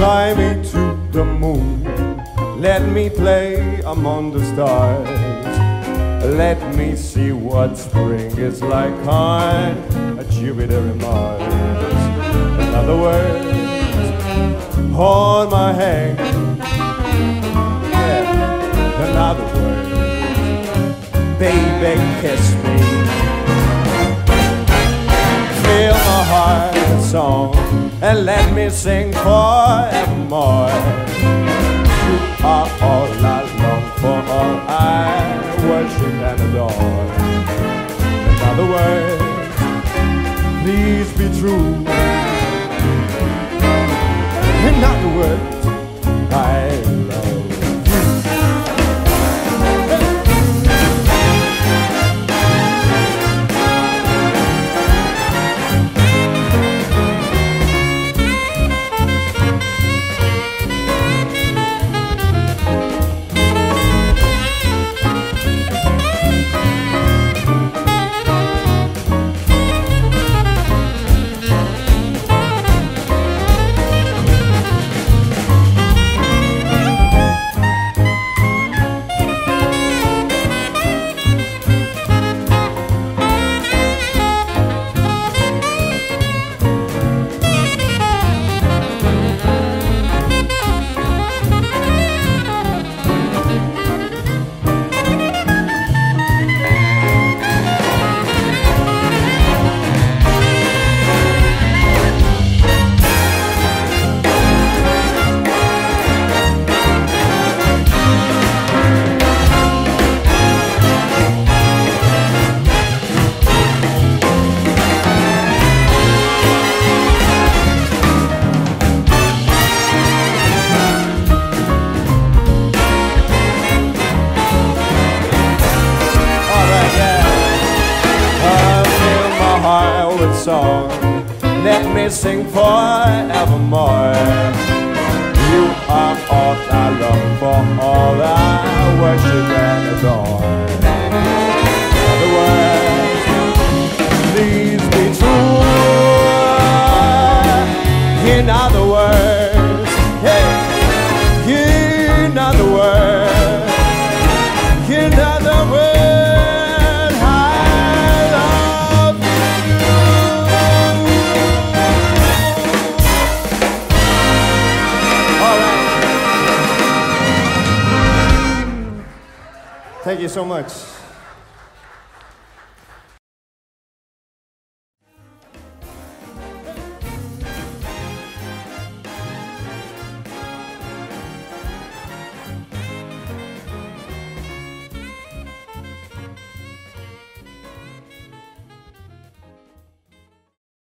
Fly me to the moon, let me play among the stars. Let me see what spring is like on Jupiter and Mars. In other words, hold my hand. Yeah. In other words, baby, kiss me. Fill my heart with song and let me sing forevermore. You are all I long for, all I worship and adore. In other words, please be true. In other words, I love you. Let me sing forevermore. You are all I long for, all I worship and adore. In other words, please be true. In other words, hey, in other words, in other words. Thank you so much.